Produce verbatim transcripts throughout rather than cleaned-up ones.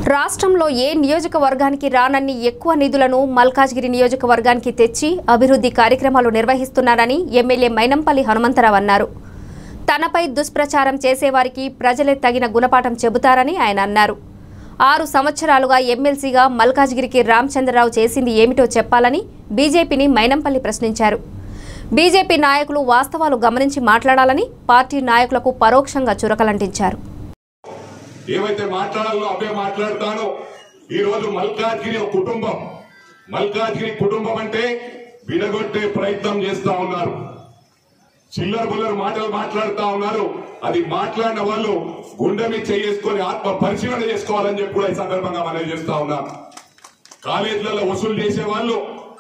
రాష్ట్రంలో ఏ నియోజకవర్గానికి రానన్ని ఎక్కువ నిధులను మల్కాజ్గిరి నియోజకవర్గానికి తెచ్చి అభివృద్ధి కార్యక్రమాలు నిర్వహిస్తున్నారని ఎమ్మెల్యే మైనంపల్లి హనుమంతరావు అన్నారు. తనపై దుష్ప్రచారం చేసేవారికి ప్రజలే తగిన గుణపాఠం చెబుతారని ఆయన అన్నారు. ఆరు సంవత్సరాలుగా ఎమ్మెల్సీగా మల్కాజ్గిరికి రామచంద్రరావు చేసింది ఏమిటో చెప్పాలని బీజేపీని మైనంపల్లి ప్రశ్నించారు. బీజేపీ నాయకులు వాస్తవాలు గమనించి మాట్లాడాలని పార్టీ నాయకులకు పరోక్షంగా చురకలంటించారు. ఏవైతే మాట్లాడాలో అవే మాట్లాడతాను. ఈ రోజు మల్కాజ్గిరి కుటుంబం మల్కాజ్గిరి కుటుంబం అంటే విడగొట్టే ప్రయత్నం చేస్తా ఉన్నారు. చిల్లర బుల్లర మాటలు మాట్లాడుతా ఉన్నారు. అది మాట్లాడిన వాళ్ళు గుండె మీద చేసుకొని ఆత్మ పరిశీలన చేసుకోవాలని చెప్పి కూడా ఈ సందర్భంగా మనం చేస్తా ఉన్నాం. కాలేజీలలో వసూలు చేసే వాళ్ళు,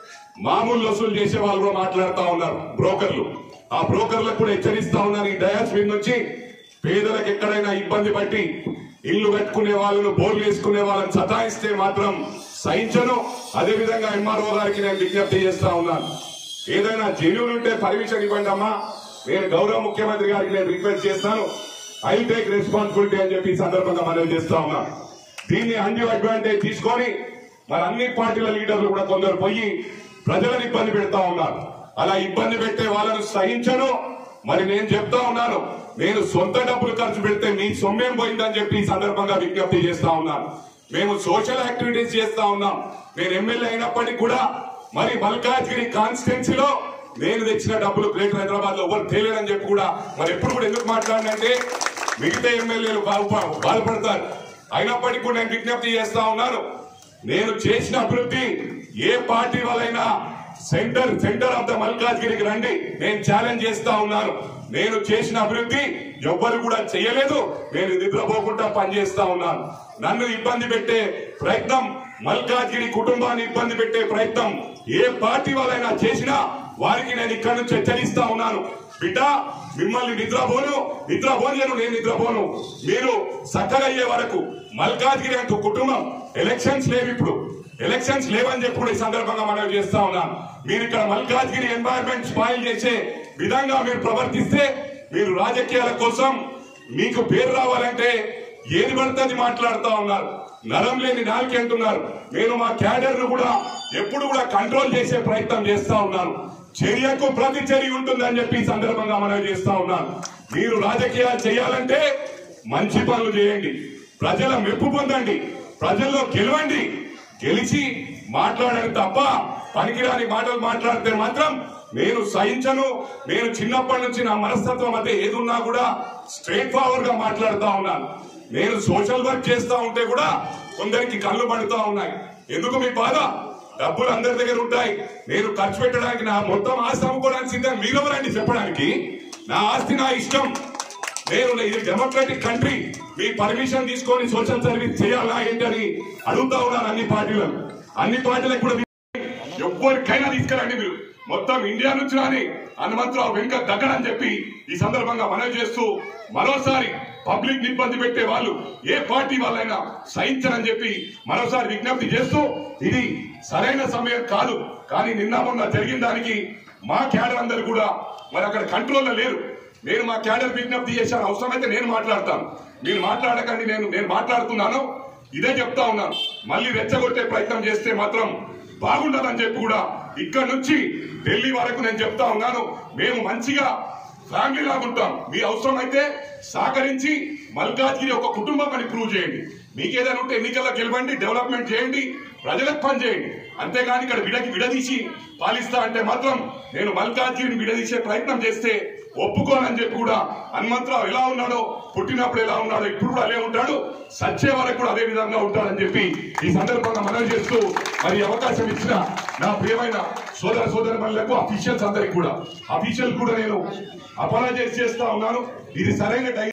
మామూలు వసూలు చేసే వాళ్ళు కూడా మాట్లాడుతా ఉన్నారు. బ్రోకర్లు ఆ బ్రోకర్లకు కూడా హెచ్చరిస్తా ఉన్నారు. ఈ డయాస్ మీద నుంచి పేదలకు ఎక్కడైనా ఇబ్బంది పట్టి ఇల్లు కట్టుకునే వాళ్ళను, బోర్లు వేసుకునే వాళ్ళని సతాయిస్తే మాత్రం సహించను. అదేవిధంగా ఎంఆర్ఓ గారికి నేను విజ్ఞప్తి చేస్తా ఉన్నాను. ఏదైనా జెన్యూన్ ఉంటే పర్మిషన్ ఇవ్వండి అమ్మా. నేను గౌరవ ముఖ్యమంత్రి గారికి నేను రిక్వెస్ట్ చేస్తాను. ఐ టేక్ రెస్పాన్సిబిలిటీ అని చెప్పి ఈ సందర్భంగా మనవి చేస్తా ఉన్నాను. దీన్ని అన్యూ అడ్వాంటేజ్ తీసుకొని మరి అన్ని పార్టీల లీడర్లు కూడా కొందరు పోయి ప్రజలను ఇబ్బంది పెడతా ఉన్నారు. అలా ఇబ్బంది పెట్టే వాళ్ళను సహించను. మరి నేను చెప్తా ఉన్నాను, నేను సొంత డబ్బులు ఖర్చు పెడితే మీ సొమ్మేం పోయిందని చెప్పి ఈ సందర్భంగా విజ్ఞప్తి చేస్తా ఉన్నాను. మేము సోషల్ యాక్టివిటీస్ చేస్తా ఉన్నాం. నేను ఎమ్మెల్యే అయినప్పటికీ కూడా మరి మల్కాజ్గిరి కాన్స్టిట్యున్సీలో నేను తెచ్చిన డబ్బులు గ్రేటర్ హైదరాబాద్ లో ఎవరు తేలేదని చెప్పి కూడా మరి ఎప్పుడు కూడా ఎందుకు మాట్లాడినంటే మిగతా ఎమ్మెల్యేలు బాధపడతారు. అయినప్పటికీ కూడా నేను విజ్ఞప్తి చేస్తా ఉన్నాను, నేను చేసిన అభివృద్ధి ఏ పార్టీ వాళ్ళైనా సెంటర్ సెంటర్ ఆఫ్ ద మల్కాజ్గిరికి రండి, నేను ఛాలెంజ్ చేస్తా ఉన్నాను. నేను చేసిన అభివృద్ధి ఎవ్వరు కూడా చేయలేదు. నేను నిద్రపోకుండా పనిచేస్తా ఉన్నాను. నన్ను ఇబ్బంది పెట్టే ప్రయత్నం, మల్కాజ్గిరి కుటుంబాన్ని ఇబ్బంది పెట్టే ప్రయత్నం ఏ పార్టీ వాళ్ళైనా చేసినా వారికి నేను ఇక్కడ నుంచి హెచ్చరిస్తా ఉన్నాను. బిడ్డ, మిమ్మల్ని నిద్రపోను నిద్రపోను నేను నిద్రపోను. మీరు చక్కగయ్యే వరకు మల్కాజ్గిరి అంటూ కుటుంబం, ఎలక్షన్స్ లేవు, ఇప్పుడు ఎలక్షన్స్ లేవని చెప్పి కూడా ఈ సందర్భంగా మనం చేస్తా ఉన్నాం. మీరు ఇక్కడ మల్కాజ్గిరి ఎన్వైరన్మెంట్ స్పాయిల్ చేసే విధంగా మీరు ప్రవర్తిస్తే, మీరు రాజకీయాల కోసం మీకు పేరు రావాలంటే ఏది పడుతుంది మాట్లాడుతా ఉన్నారు. నరం లేని నాలుగు అంటున్నారు. నేను మా క్యాడర్ ను కూడా ఎప్పుడు కూడా కంట్రోల్ చేసే ప్రయత్నం చేస్తా ఉన్నాను. చర్యకు ప్రతి చర్య ఉంటుందని చెప్పి ఈ సందర్భంగా మనం చేస్తా ఉన్నాను. మీరు రాజకీయాలు చేయాలంటే మంచి పనులు చేయండి, ప్రజల మెప్పు పొందండి, ప్రజల్లో గెలవండి. గెలిచి మాట్లాడని తప్ప పనికిరాని మాటలు మాట్లాడితే మాత్రం నేను సహించను. నేను చిన్నప్పటి నుంచి నా మనస్తత్వం మధ్య ఏదున్నా కూడా స్ట్రైట్ ఫార్వర్డ్ గా మాట్లాడుతా ఉన్నాను. నేను సోషల్ వర్క్ చేస్తా ఉంటే కూడా కొందరికి కళ్ళు పడుతూ ఉన్నాయి. ఎందుకు మీ బాధ? డబ్బులు అందరి దగ్గర ఉంటాయి. నేను ఖర్చు పెట్టడానికి, నా మొత్తం ఆస్తి అమ్ముకోవడానికి సిద్ధం. మీరెవరండి చెప్పడానికి? నా ఆస్తి నా ఇష్టం. నేను ఇది డెమోక్రటిక్ కంట్రీ, మీ పర్మిషన్ తీసుకొని సోషల్ సర్వీస్ చేయాలా ఏంటని అడుగుతా ఉన్నాను అన్ని పార్టీలను. అన్ని పార్టీలకు కూడా ఎవరికైనా తీసుకురండి. మీరు మొత్తం ఇండియా నుంచి రాని హనుమంతరావు వెనుక దగ్గరని చెప్పి ఈ సందర్భంగా మనవి చేస్తూ, మరోసారి పబ్లిక్ ని ఇబ్బంది పెట్టే వాళ్ళు ఏ పార్టీ వాళ్ళైనా సహించరని చెప్పి మరోసారి విజ్ఞప్తి చేస్తూ, ఇది సరైన సమయం కాదు. కానీ నిన్న మొన్న జరిగిన దానికి మా క్యాడర్ అందరు కూడా మరి అక్కడ కంట్రోల్లో లేరు. నేను మా క్యాడర్ విజ్ఞప్తి చేశాను, అవసరమైతే నేను మాట్లాడతాను, మీరు మాట్లాడకండి. నేను నేను మాట్లాడుతున్నాను, ఇదే చెప్తా ఉన్నాను. మళ్ళీ రెచ్చగొట్టే ప్రయత్నం చేస్తే మాత్రం బాగుండదని చెప్పి కూడా ఇక్కడ నుంచి ఢిల్లీ వరకు నేను చెప్తా ఉన్నాను. మేము మంచిగా ఫ్యామిలీ లాగా ఉంటాం. మీ అవసరం అయితే సహకరించి మల్కాజ్గిరి ఒక కుటుంబం అని ప్రూవ్ చేయండి. మీకేదైనా ఉంటే ఎన్నికల్లో గెలవండి, డెవలప్మెంట్ చేయండి, ప్రజలకు పని చేయండి. అంతేగాని ఇక్కడ విడకి విడదీసి పాలిస్తా అంటే మాత్రం నేను మల్కాజ్గిరిని విడదీసే ప్రయత్నం చేస్తే ఒప్పుకోనని చెప్పి కూడా, హనుమంతరావు ఎలా ఉన్నాడో, పుట్టినప్పుడు ఎలా ఉన్నాడో ఇప్పుడు కూడా అదే ఉంటాడు, సచ్చే వరకు కూడా అదే విధంగా ఉంటాడని చెప్పి ఈ సందర్భంగా మనవి చేస్తూ, మరి అవకాశం ఇచ్చిన నా ప్రియమైన సోదర సోదరులకు, అఫీషియల్స్ అందరికి కూడా అఫీషియల్ కూడా నేను అపాలజైజ్ చేస్తా ఉన్నాను. ఇది సరైన